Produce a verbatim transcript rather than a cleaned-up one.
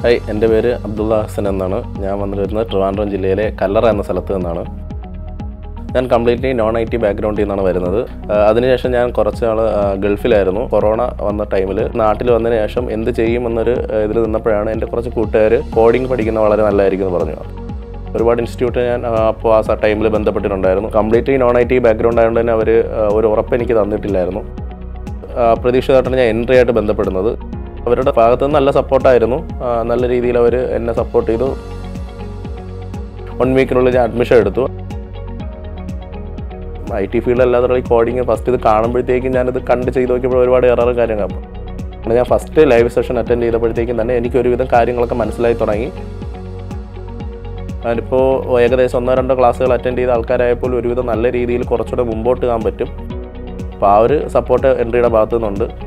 Hi, എൻ്റെ പേര് അബ്ദുള്ള ഹസൻ എന്നാണ്. ഞാൻ വന്നു വരുന്നത് ട്രിവാൻഡ്രം ജില്ലയിലെ കല്ലറ എന്ന സ്ഥലത്ത് നിന്നാണ്. ഞാൻ കംപ്ലീറ്റ്ലി നോൺ ഐ ടി ബാക്ക്ഗ്രൗണ്ടിൽ നിന്നാണ് വരുന്നത്. അതിനുശേഷം ഞാൻ കുറച്ച് നാൾ ഗൾഫിലായിരുന്നു. കൊറോണ വന്ന ടൈമിൽ നാട്ടിൽ വന്നതിന് ശേഷം എന്ത് ചെയ്യുമെന്നൊരു ഇതിൽ നിന്നപ്പോഴാണ് എൻ്റെ കുറച്ച് കൂട്ടുകാർ കോഡിംഗ് പഠിക്കുന്നത് വളരെ നല്ലതായിരിക്കും എന്ന് പറഞ്ഞു. ഒരുപാട് ഇൻസ്റ്റിറ്റ്യൂട്ട് ഞാൻ അപ്പോൾ ആ ടൈമിൽ ബന്ധപ്പെട്ടിട്ടുണ്ടായിരുന്നു. Completely non I T background ആയതുകൊണ്ട് തന്നെ അവർ ഒരു ഉറപ്പ് എനിക്ക് തന്നിട്ടില്ലായിരുന്നു. പ്രതീക്ഷിതമായിട്ടാണ് ഞാൻ എൻട്രി ആയിട്ട് ബന്ധപ്പെടുന്നത്. അവരുടെ ഭാഗത്തു നിന്ന് നല്ല സപ്പോർട്ടായിരുന്നു. നല്ല രീതിയിൽ അവർ എന്നെ സപ്പോർട്ട് ചെയ്തു. വൺ വീക്കിനുള്ളിൽ ഞാൻ അഡ്മിഷൻ എടുത്തു. ഐ ടി ഫീൽഡ് അല്ലാതെ ഈ കോഡിങ് ഫസ്റ്റ് ഇത് കാണുമ്പോഴത്തേക്കും ഞാനിത് കണ്ട് ചെയ്ത് നോക്കിയപ്പോൾ ഒരുപാട് എറർ കാര്യങ്ങൾ. ഞാൻ ഫസ്റ്റ് ലൈവ് സെഷൻ അറ്റൻഡ് ചെയ്തപ്പോഴത്തേക്കും തന്നെ എനിക്ക് ഒരുവിധം കാര്യങ്ങളൊക്കെ മനസ്സിലായി തുടങ്ങി. ഞാനിപ്പോൾ ഏകദേശം ഒന്നോ രണ്ടോ ക്ലാസ്സുകൾ അറ്റൻഡ് ചെയ്ത ആൾക്കാരായപ്പോൾ ഒരുവിധം നല്ല രീതിയിൽ കുറച്ചുകൂടെ മുമ്പോട്ട് പോകാൻ പറ്റും. അപ്പോൾ ആ ഒരു സപ്പോർട്ട് എൻട്രിയുടെ ഭാഗത്തു നിന്നുണ്ട്.